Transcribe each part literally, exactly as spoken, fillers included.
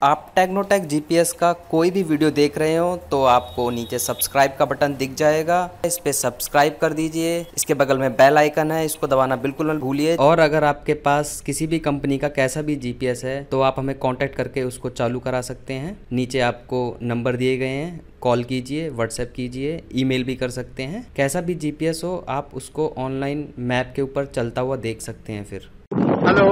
आप Technotech GPS का कोई भी वीडियो देख रहे हो तो आपको नीचे सब्सक्राइब का बटन दिख जाएगा, इस पे सब्सक्राइब कर दीजिए। इसके बगल में बेल आइकन है, इसको दबाना बिल्कुल मत भूलिए। और अगर आपके पास किसी भी कंपनी का कैसा भी जीपीएस है तो आप हमें कांटेक्ट करके उसको चालू करा सकते हैं। नीचे आपको नंबर दिए गए हैं, कॉल कीजिए, व्हाट्सएप कीजिए, ईमेल भी कर सकते हैं। कैसा भी जीपीएस हो आप उसको ऑनलाइन मैप के ऊपर चलता हुआ देख सकते हैं। फिर हेलो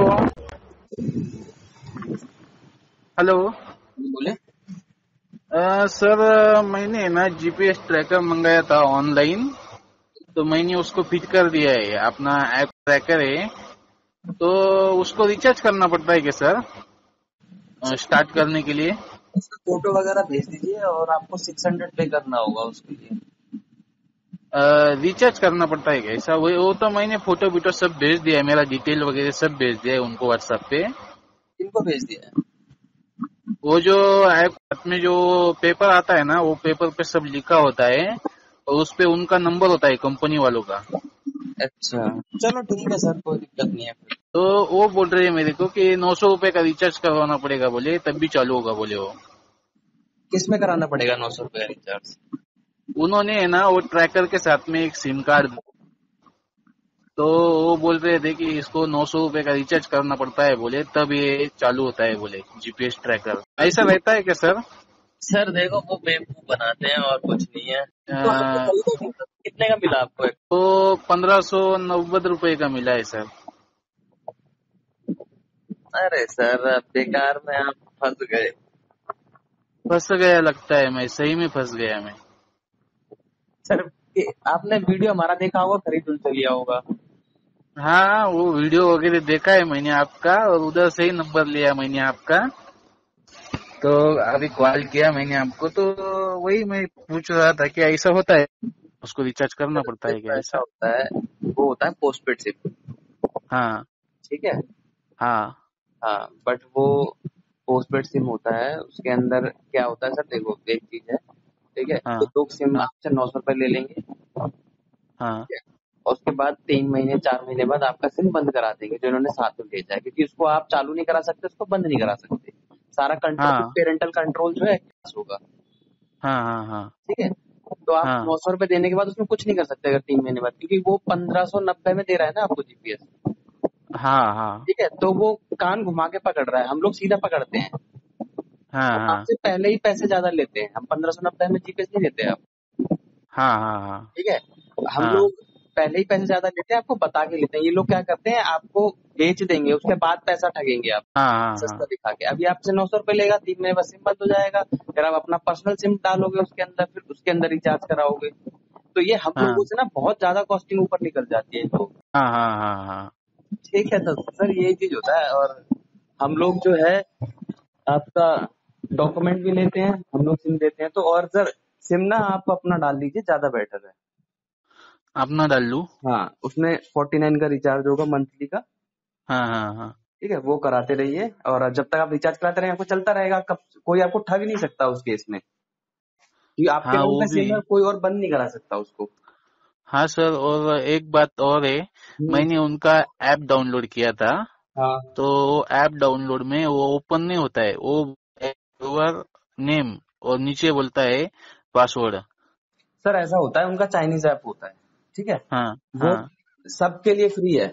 हेलो बोले। अ, सर मैंने ना जीपीएस ट्रैकर मंगाया था ऑनलाइन, तो मैंने उसको फिट कर दिया है। अपना ऐप ट्रैकर है, तो उसको रिचार्ज करना पड़ता है क्या सर, स्टार्ट करने के लिए? उसका फोटो वगैरह भेज दीजिए और आपको सिक्स हंड्रेड पे करना होगा उसके लिए। रिचार्ज करना पड़ता है क्या ऐसा? वो वो तो मैंने फोटो वीटो सब भेज दिया है, मेरा डिटेल वगैरह सब भेज दिया है उनको व्हाट्सएप पे। किनको भेज दिया है? वो जो ऐप में जो पेपर आता है ना, वो पेपर पे सब लिखा होता है और उस पे उनका नंबर होता है कंपनी वालों का। अच्छा, चलो ठीक है सर, कोई दिक्कत नहीं है फिर। तो वो बोल रहे हैं मेरे को कि नौ सौ रुपए का रिचार्ज करवाना पड़ेगा बोले, तब भी चालू होगा बोले वो। किस में कराना पड़ेगा नौ सौ रुपया रिचार्ज? उन्होंने है ना वो ट्रैकर के साथ में एक सिम कार्ड, तो वो बोल रहे थे कि इसको नौ सौ रुपए का रिचार्ज करना पड़ता है बोले, तब ये चालू होता है बोले जीपीएस ट्रैकर। ऐसा रहता है क्या सर? सर देखो, वो बेवकूफ बनाते हैं और कुछ नहीं है। तो आपको अ, खरीदा कितना- कितने का मिला आपको? तो पंद्रह सौ नब्बे रुपए का मिला है सर। अरे सर, बेकार में आप फंस गए। फंस गया लगता है, मैं सही में फंस गया मैं। सर ये- आपने वीडियो हमारा देखा होगा, खरीद उनसे लिया होगा। हाँ, वो वीडियो वगैरह देखा है मैंने आपका, और उधर से ही नंबर लिया मैंने आपका, तो अभी कॉल किया मैंने आपको। तो वही मैं पूछ रहा था कि ऐसा होता है, उसको रिचार्ज करना सर पड़ता है देखो, क्या ऐसा ऐसा? होता है, वो होता है पोस्टपेड सिम। हाँ ठीक है। हाँ हाँ, बट वो पोस्टपेड सिम होता है, उसके अंदर क्या होता है सर, देखो एक चीज है। ठीक है, तो हाँ लोग सिम हाँ आपसे नौ सौ रुपए ले लेंगे। हाँ ठीक है, और उसके बाद तीन महीने चार महीने बाद आपका सिम बंद करा देंगे, जो इन्होंने साथ में भेजा है, क्योंकि उसको आप चालू नहीं करा सकते, उसको बंद नहीं करा सकते। सारा कंट्रोल, हाँ पेरेंटल कंट्रोल जो है पास होगा। हाँ हाँ हाँ ठीक है, तो आप हाँ नौ सौ रुपए देने के बाद उसमें कुछ नहीं कर सकते अगर तीन महीने बाद, क्योंकि वो पंद्रह सौ नब्बे में दे रहा है ना आपको जीपीएस। हाँ हाँ ठीक है, तो वो कान घुमा के पकड़ रहा है, हम लोग सीधा पकड़ते हैं। हाँ हम हाँ आपसे पहले ही पैसे ज्यादा लेते हैं, हम पंद्रह सौ नब्बे में जीपीएस नहीं देते आप। हाँ हाँ हाँ ठीक है, हम हाँ लोग पहले ही पैसे ज्यादा लेते हैं, आपको बता के लेते हैं। ये लोग क्या करते हैं, आपको बेच देंगे, उसके बाद पैसा ठगेंगे आप हाँ हाँ सस्ता हाँ दिखा के। अभी आपसे नौ सौ रुपए लेगा, तीन महीने बाद सिम बंद हो जाएगा, फिर आप अपना पर्सनल सिम डालोगे उसके अंदर, फिर उसके अंदर रिचार्ज कराओगे। तो ये हम हाँ लोगों से ना बहुत ज्यादा कॉस्टिंग ऊपर निकल जाती है इनको। हाँ हाँ हाँ हाँ। ठीक है, तो सर यही चीज होता है। और हम लोग जो है आपका डॉक्यूमेंट भी लेते हैं, हम लोग सिम देते हैं। तो और सर, सिम ना आप अपना डाल दीजिए, ज्यादा बेटर है। अपना डाल लूँ? हाँ, उसमें फोर्टी नाइन का रिचार्ज होगा मंथली का। हाँ हाँ हाँ ठीक है, वो कराते रहिए, और जब तक आप रिचार्ज कराते रहेंगे आपको चलता रहेगा, कब कोई आपको ठग ही नहीं सकता उस केस में, क्योंकि आपके हाँ नाम वो का भी। सिम है, कोई और बंद नहीं करा सकता उसको। हाँ सर, और एक बात और है, हम्म। मैंने उनका ऐप डाउनलोड किया था, हाँ तो ऐप डाउनलोड में वो ओपन नहीं होता है, वो यूर नेम और नीचे बोलता है पासवर्ड। सर, ऐसा होता है, उनका चाइनीज ऐप होता है। ठीक है, हाँ वो हाँ सबके लिए फ्री है।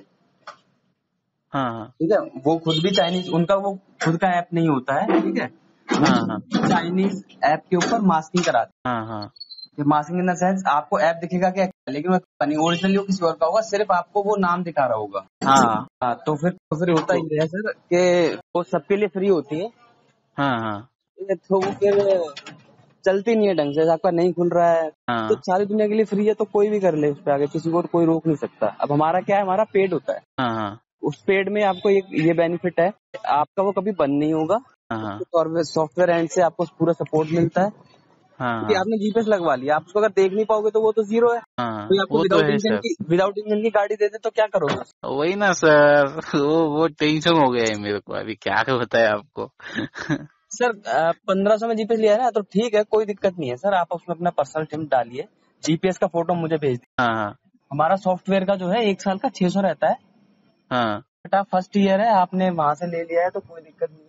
हाँ हाँ ठीक है, वो खुद भी चाइनीज, उनका वो खुद का ऐप नहीं होता है। ठीक है, हाँ हाँ वो चाइनीज ऐप के ऊपर मास्किंग कराते हाँ हाँ हैं। मास्किंग इन द सेंस, आपको ऐप दिखेगा क्या, लेकिन वो ओरिजिनली वो किसी और का होगा, सिर्फ आपको वो नाम दिखा रहा होगा। हाँ हाँ, तो फिर तो फिर होता तो ही है सर कि वो सबके लिए फ्री होती है। हाँ हाँ ठीक है, तो वो फिर चलती नहीं है ढंग से, आपका नहीं खुल रहा है। तो हाँ सारी दुनिया के लिए फ्री है, तो कोई भी कर ले उस पे आगे, किसी को कोई रोक नहीं सकता। अब हमारा क्या है, हमारा पेड होता है। हाँ हाँ उस पेड में आपको ये ये बेनिफिट है, आपका वो कभी बंद नहीं होगा। हाँ और सॉफ्टवेयर एंड से आपको पूरा सपोर्ट मिलता है, हाँ क्योंकि हाँ आपने जीपीएस लगवा लिया, आप उसको अगर देख नहीं पाओगे तो वो तो जीरो है। हाँ, कोई आपको वो तो विदाउट है इंजन सर। की विदाउट इंजन की गाड़ी दे दे तो क्या करोगे? वही ना सर, वो वो टेंशन हो गया है मेरे को, अभी क्या बताया आपको। सर, पंद्रह सौ में जीपीएस लिया है ना, तो ठीक है, कोई दिक्कत नहीं है सर। आप उसमें अपना पर्सनल सिम डालिए, जीपीएस का फोटो मुझे भेज दीजिए। हाँ हमारा सॉफ्टवेयर का जो है एक साल का छह सौ रहता है। हाँ बेटा फर्स्ट ईयर है, आपने वहां से ले लिया है तो कोई दिक्कत नहीं है।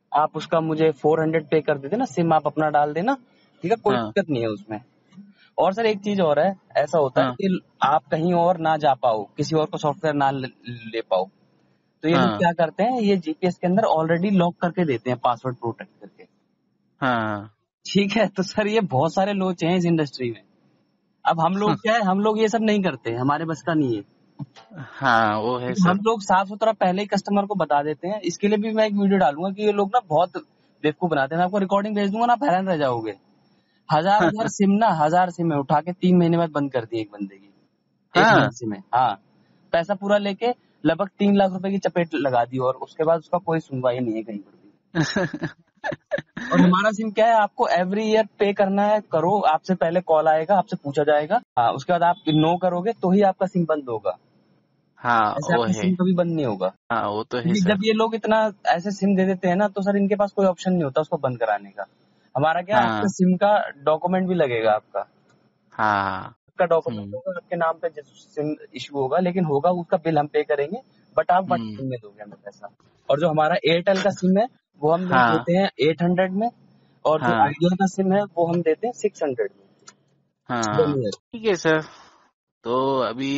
आप उसका मुझे फोर हंड्रेड पे कर देते ना, सिम आप अपना डाल देना, ठीक है, कोई हाँ दिक्कत नहीं है उसमें। और सर एक चीज और है, ऐसा होता है हाँ कि आप कहीं और ना जा पाओ, किसी और को सॉफ्टवेयर ना ले, ले पाओ, तो ये लोग हाँ क्या करते हैं, ये जीपीएस के अंदर ऑलरेडी लॉक करके देते हैं, पासवर्ड प्रोटेक्ट करके। हाँ ठीक है, तो सर ये बहुत सारे लोग हैं इस इंडस्ट्री में। अब हम लोग क्या है, हम लोग ये सब नहीं करते, हमारे बस का नहीं है। हाँ वो है हम सर। लोग साफ सुथरा पहले ही कस्टमर को बता देते हैं। इसके लिए भी मैं एक वीडियो डालूंगा कि ये लोग ना बहुत बेवकूफ बनाते हैं। मैं आपको रिकॉर्डिंग भेज दूंगा ना, आप हैरान रह जाओगे। हजार हजार सिम ना, हजार सिम है उठा के तीन महीने बाद बंद कर दी एक बंदे की, एक हाँ एजेंसी में। हाँ, पैसा पूरा लेके लगभग तीन लाख रुपए की चपेट लगा दी, और उसके बाद उसका कोई सुनवाई नहीं है कहीं पर भी। और हमारा सिम क्या है, आपको एवरी ईयर पे करना है, करो, आपसे पहले कॉल आएगा, आपसे पूछा जाएगा, हाँ, उसके बाद आप नो करोगे तो ही आपका सिम बंद होगा। हाँ ऐसे वो आपका है। सिम कभी बंद नहीं होगा। हाँ वो तो है क्योंकि सर। जब ये लोग इतना ऐसे सिम दे देते हैं ना, तो सर इनके पास कोई ऑप्शन नहीं होता उसको बंद कराने का। हमारा क्या, आपका हाँ सिम का डॉक्यूमेंट भी लगेगा, आपका हाँ। आपका डॉक्यूमेंट हम्म होगा, आपके नाम पे सिम इशू होगा, लेकिन होगा उसका बिल हम पे करेंगे, बट आप वन हम्म। टाइम में दोगे हमें पैसा। और जो हमारा एयरटेल का सिम है वो हम हाँ देते हैं एट हंड्रेड में, और जो हाँ आइडिया का सिम है वो हम देते हैं सिक्स हंड्रेड में, वन हाँ। ईयर। ठीक है सर। तो अभी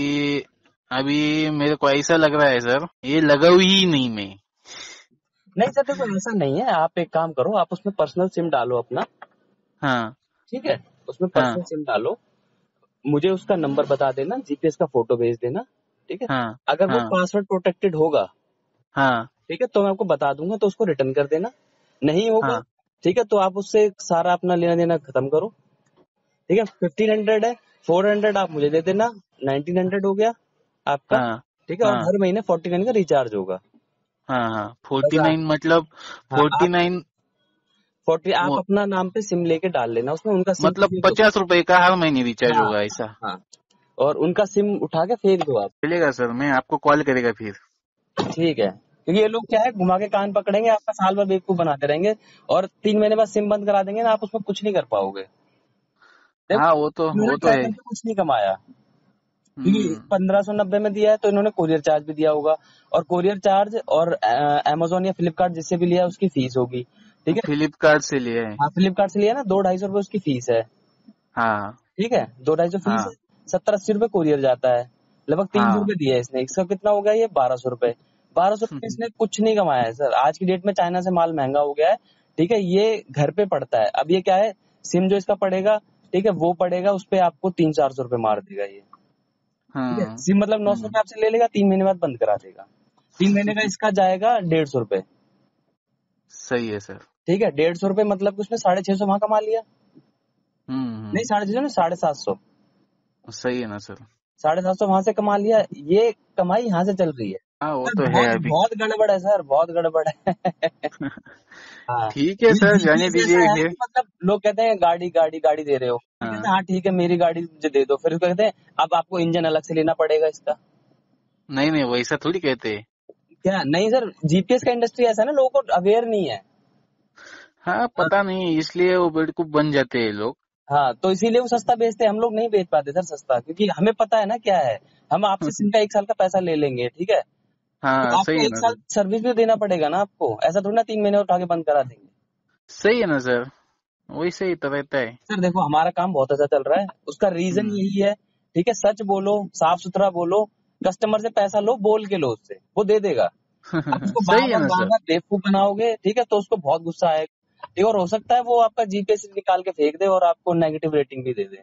अभी मेरे को ऐसा लग रहा है सर, ये लगाऊ ही नहीं मैं। नहीं सर देखो, ऐसा नहीं है, आप एक काम करो, आप उसमें पर्सनल सिम डालो अपना, हाँ ठीक है, उसमें हाँ पर्सनल सिम डालो, मुझे उसका नंबर बता देना, जीपीएस का फोटो भेज देना, ठीक है। हाँ अगर वो हाँ पासवर्ड प्रोटेक्टेड होगा, हाँ ठीक है, तो मैं आपको बता दूंगा, तो उसको रिटर्न कर देना। नहीं होगा, हाँ ठीक है, तो आप उससे सारा अपना लेना देना खत्म करो, ठीक है। फिफ्टीन हंड्रेड है, फोर हंड्रेड आप मुझे दे देना, नाइनटीन हंड्रेड हो गया आपका, हाँ ठीक है। और हाँ हर महीने फोर्टी नाइन का रिचार्ज होगा। हाँ हाँ। बस फोर्टी आप, नाइन मतलब हाँ फोर्टी आप नाइन फोर्टी आप अपना नाम पे सिम लेके डाल लेना, उसमें उनका सिम मतलब फेंक दो। पचास रुपए का हर महीने रिचार्ज हाँ होगा ऐसा? हाँ, और उनका सिम उठा के फेंक दो आप। चलेगा सर, मैं आपको कॉल करेगा फिर। ठीक है, क्योंकि ये लोग क्या है, घुमा के कान पकड़ेंगे, आपका साल भर बेवकूफ बनाते रहेंगे, और तीन महीने बाद सिम बंद करा देंगे ना, आप उसमें कुछ नहीं कर पाओगे। हाँ देखो, वो तो इन्होंने वो तो है। ट्रैकर पे कुछ नहीं कमाया, क्योंकि हम्म। पंद्रह सौ नब्बे में दिया है, तो इन्होंने कोरियर चार्ज भी दिया होगा, और कोरियर चार्ज और अमेजोन या फ्लिपकार्ट जिससे भी लिया उसकी फीस होगी, ठीक है। फ्लिपकार्ट से लिया है। हाँ, फ्लिपकार्ट से लिया ना, दो ढाई सौ रुपए उसकी फीस है, हाँ ठीक है, दो ढाई सौ फीस है, हाँ सत्तर अस्सी रुपए कोरियर जाता है, लगभग तीन सौ हाँ। रुपए दिया है इसने, इसका कितना हो गया, ये बारह सौ रुपए। बारह सौ रुपए इसने कुछ नहीं कमाया है सर। आज की डेट में चाइना से माल महंगा हो गया है, ठीक है, ये घर पे पड़ता है। अब ये क्या है, सिम जो इसका पड़ेगा, ठीक है, वो पड़ेगा उस पे आपको तीन चार सौ रुपए मार देगा ये, ठीक है। हम्म सिम मतलब नौ सौ हम्म। रुपए आपसे ले लेगा, तीन महीने बाद बंद करा देगा। तीन महीने का इसका जाएगा डेढ़ सौ रुपए, सही है सर। ठीक है। डेढ़ सौ रुपए मतलब कि उसने साढ़े छह सौ वहां कमा लिया, नहीं हम्म साढ़े छह सौ नहीं, साढ़े सात सौ, हम्म। सही है ना सर। साढ़े सात सौ वहां से कमा लिया। ये कमाई यहाँ से चल रही है हाँ वो सर। तो है बहुत अभी। बहुत गड़बड़ है सर, बहुत गड़बड़ है। हाँ, ठीक है ये सर, जाने जीपीएस ऐसा दीजिए है फिर। कि मतलब लोग कहते हैं गाड़ी गाड़ी गाड़ी दे रहे हो, ठीक है, हाँ। हाँ ठीक है, मेरी गाड़ी मुझे दे दो, फिर उसको कहते हैं अब आपको इंजन अलग से लेना पड़ेगा इसका। नहीं नहीं, वैसा थोड़ी कहते हैं। क्या नहीं सर, जीपीएस का इंडस्ट्री ऐसा है ना, लोगों को अवेयर नहीं है। हाँ पता नहीं, इसलिए वो बेवकूफ बन जाते हैं लोग। हाँ, तो इसीलिए वो सस्ता बेचते हैं, हम लोग नहीं बेच पाते सर सस्ता, क्योंकि हमें पता है ना क्या है। हम आपसे सिम का एक साल का पैसा ले लेंगे, ठीक है, हाँ तो सही आपको है एक ना साल सर। सर्विस भी देना पड़ेगा ना आपको, ऐसा थोड़ी ना तीन महीने उठा के बंद करा देंगे। सही है ना सर, वैसे ही तो रहता है। सर देखो, हमारा काम बहुत अच्छा चल रहा है, उसका रीजन हम्म। यही है, ठीक है, सच बोलो, साफ सुथरा बोलो, कस्टमर से पैसा लो, बोल के लो उससे, वो दे देगा। आप उसको बार सही है बार ना बार सर। बार बेवकूफ बनाओगे, ठीक है, तो उसको बहुत गुस्सा आएगा, ठीक है, और हो सकता है वो आपका जीपीएस निकाल के फेंक दे और आपको नेगेटिव रेटिंग भी दे दे।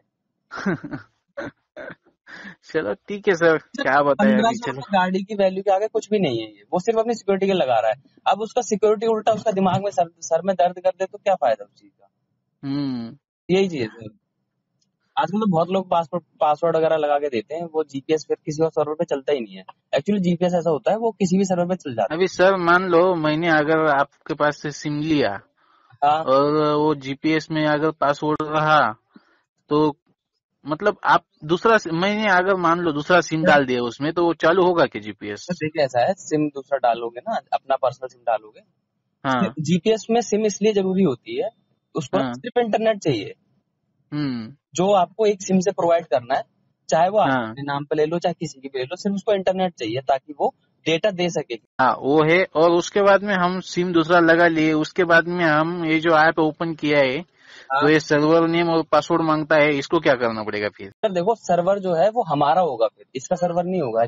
चलो ठीक है सर, क्या बताए पंद्रह अभी, सौ चलो। रुपए गाड़ी की वैल्यू के आगे कुछ भी नहीं है, ये वो सिर्फ अपनी सिक्योरिटी के लगा रहा है। अब उसका सिक्योरिटी उल्टा उसका दिमाग में सर, सर में दर्द कर दे तो क्या फायदा उस चीज का। हम्म। यही चीज है सर। आजकल तो बहुत लोग पासवर्ड पासवर्ड वगैरह लगा के देते हैं, वो जीपीएस फिर किसी और सर्वर पे चलता ही नहीं है। एक्चुअली जीपीएस ऐसा होता है, वो किसी भी सर्वर पे चल जाता अभी सर मान लो मैंने अगर आपके पास से सिम लिया है। हाँ और वो जीपीएस में अगर पासवर्ड रहा, तो मतलब आप दूसरा, मैंने अगर मान लो दूसरा सिम सर, डाल दिया उसमें, तो वो चालू होगा क्या जीपीएस? सर देखिए ऐसा है, सिम दूसरा डालोगे ना, अपना पर्सनल सिम डालोगे, हाँ जीपीएस में सिम इसलिए जरूरी होती है, उसको ना हाँ। सिर्फ इंटरनेट चाहिए, हम्म। जो आपको एक सिम से प्रोवाइड करना है, चाहे वो आप हाँ अपने नाम पे ले लो चाहे किसी की भी ले लो, सिर्फ उसको इंटरनेट चाहिए ताकि वो डेटा दे सके। हाँ वो है। और उसके बाद में हम सिम दूसरा लगा लिए, उसके बाद में हम ये जो ऐप ओपन किया है हाँ। तो ये सर्वर नेम और पासवर्ड मांगता है, इसको क्या करना पड़ेगा फिर? सर देखो, सर्वर जो है वो हमारा होगा, फिर इसका सर्वर नहीं होगा।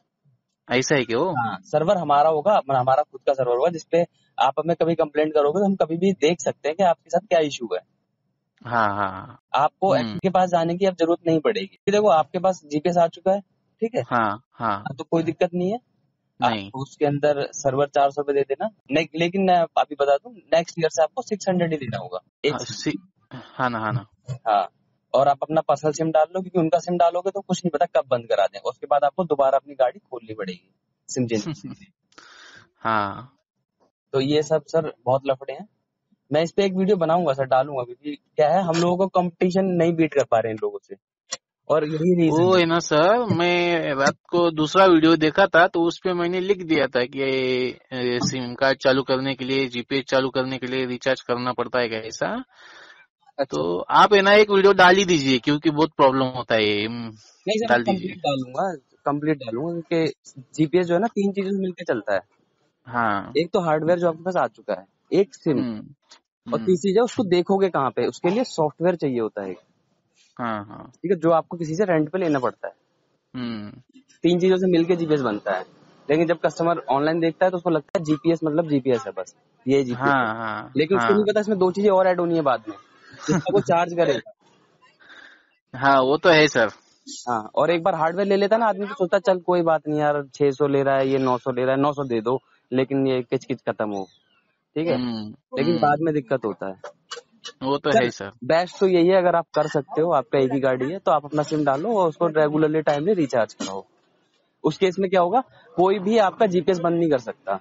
ऐसा है क्या वो? हाँ, सर्वर हमारा होगा, अपना हमारा खुद का सर्वर होगा, जिसपे आप हमें कभी कंप्लेंट करोगे तो हम कभी भी देख सकते हैं कि आपके साथ क्या इशू है। हाँ हाँ। आपको हम्म। एक्ट के पास जाने की अब जरूरत नहीं पड़ेगी। देखो आपके पास जीपीएस आ चुका है, ठीक है, हाँ हाँ। हाँ, तो कोई दिक्कत नहीं है। नहीं। आप उसके अंदर सर्वर चार सौ रुपए दे देना। ने, लेकिन मैं अभी बता दूं, नेक्स्ट ईयर से आपको सिक्स हंड्रेड ही देना होगा एक हाँ, सिम। सी, हाँ ना हाँ ना। हाँ, और आप अपना पर्सनल सिम डाल लो, क्योंकि उनका सिम डालोगे तो कुछ नहीं पता कब बंद करा दें, उसके बाद आपको दोबारा अपनी गाड़ी खोलनी पड़ेगी सिम चेंज। हाँ। तो ये सब सर बहुत लफड़े हैं। मैं इस पे एक वीडियो बनाऊंगा सर, डालूंगा, क्योंकि क्या है, हम लोगों को कंपटीशन नहीं बीट कर पा रहे हैं इन लोगों से, और यही रीजन वो है। है ना सर, मैं रात को दूसरा वीडियो देखा था तो उस पे मैंने लिख दिया था कि ये सिम कार्ड चालू करने के लिए, जीपीएस चालू करने के लिए रिचार्ज करना पड़ता है क्या ऐसा? तो अच्छा, आप है ना एक वीडियो डाल ही दीजिए, क्योंकि बहुत प्रॉब्लम होता है ये। हम्म, नहीं सर, मैं डाल दीजिए। कंप्लीट डालूंगा, कंप्लीट डालूंगा, क्योंकि जीपीएस जो है ना, तीन चीजों से मिलकर चलता है। हाँ। एक तो हार्डवेयर जो आपके पास आ चुका है, एक सिम, हम्म। और हम्म। तीसरी जो उसको देखोगे कहाँ पे, उसके लिए सॉफ्टवेयर चाहिए होता है, हाँ हाँ। ठीक है, जो आपको किसी से रेंट पे लेना पड़ता है। हम्म। तीन चीजों से मिलकर जीपीएस बनता है। लेकिन जब कस्टमर ऑनलाइन देखता है तो उसको लगता है जीपीएस मतलब जीपीएस है, बस ये जीपीएस है। हाँ हाँ। लेकिन उसको नहीं हाँ पता इसमें दो चीजें और ऐड होनी है बाद में, जिसका वो चार्ज करेगा। हाँ, वो तो है सर। हाँ, और एक बार हार्डवेयर ले लेता है ना आदमी, तो सोचता है चल कोई बात नहीं यार, छह सौ ले रहा है, ये नौ सौ ले रहा है, नौ सौ दे दो, लेकिन ये किच किच खत्म हो, ठीक है। हम्म। लेकिन हम्म। बाद में दिक्कत होता है। वो तो सर है सर। बेस्ट तो यही है, अगर आप कर सकते हो, आपका एक ही गाड़ी है, तो आप अपना सिम डालो और उसको रेगुलरली टाइमली रिचार्ज कराओ। उस केस में क्या होगा, कोई भी आपका जीपीएस बंद नहीं कर सकता।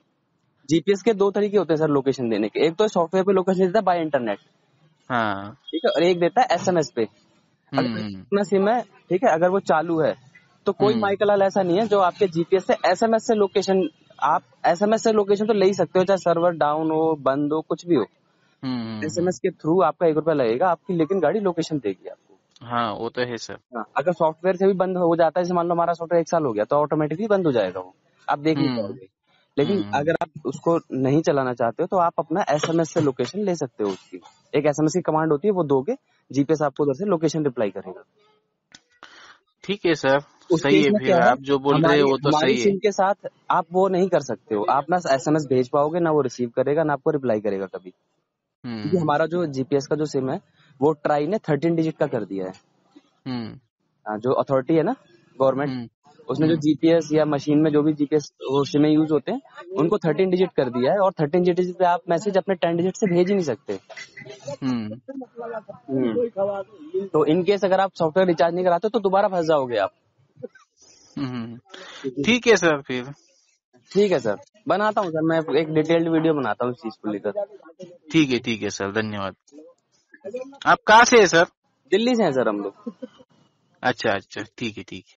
जीपीएस के दो तरीके होते हैं सर लोकेशन देने के, एक तो सॉफ्टवेयर पे लोकेशन देता है बाय इंटरनेट, हाँ। ठीक है, और एक देता है एसएमएस पे। अगर हम्म। अपना सिम है, ठीक है, अगर वो चालू है, तो कोई हम्म। माइकलाल ऐसा नहीं है जो आपके जीपीएस से एसएमएस से लोकेशन, आप एसएमएस से लोकेशन तो ले ही सकते हो, चाहे सर्वर डाउन हो, बंद हो, कुछ भी हो, हम्म। हम्म। एसएमएस के थ्रू आपका एक रुपया लगेगा आपकी, लेकिन गाड़ी लोकेशन देगी आपको। हाँ, वो तो है सर। हाँ, अगर सॉफ्टवेयर से भी बंद हो जाता है, जैसे मान लो हमारा सॉफ्टवेयर एक साल हो गया, तो ऑटोमेटिकली बंद हो जाएगा वो, आप देख नहीं हम्म। पाओगे। लेकिन हम्म। अगर आप उसको नहीं चलाना चाहते हो, तो आप अपना एसएमएस से लोकेशन ले सकते हो उसकी। एक एसएमएस की कमांड होती है, वो दोगे, जीपीएस आपको उधर से लोकेशन रिप्लाई करेगा। ठीक है सर। उस सही केस है, में फिर क्या है, आप जो बोल रहे हमारी हो वो तो हमारी सही है। सिम के साथ आप वो नहीं कर सकते हो, आप ना एसएमएस भेज पाओगे, ना वो रिसीव करेगा, ना आपको रिप्लाई करेगा कभी, क्योंकि हम्म। हमारा जो जीपीएस का जो सिम है, वो ट्राई ने थर्टीन डिजिट का कर दिया है। हम्म। हाँ, जो अथॉरिटी है ना, गवर्नमेंट, हम्म। उसने जो हम्म। जीपीएस या मशीन में जो भी जीपीएस वो सिम यूज होते हैं, उनको थर्टीन डिजिट कर दिया है, और थर्टीन डिजिट पे आप मैसेज अपने टेन डिजिट से भेज ही नहीं सकते। हम्म। हम्म। तो इन केस अगर आप सॉफ्टवेयर रिचार्ज नहीं कराते तो दोबारा फंस जाओगे आप। हम्म। ठीक है सर फिर। ठीक है सर, बनाता हूँ सर, मैं एक डिटेल्ड वीडियो बनाता हूँ इस चीज को लेकर। ठीक है, ठीक है सर, धन्यवाद। आप कहाँ से है सर? दिल्ली से हैं सर हम लोग। अच्छा अच्छा, ठीक है ठीक है।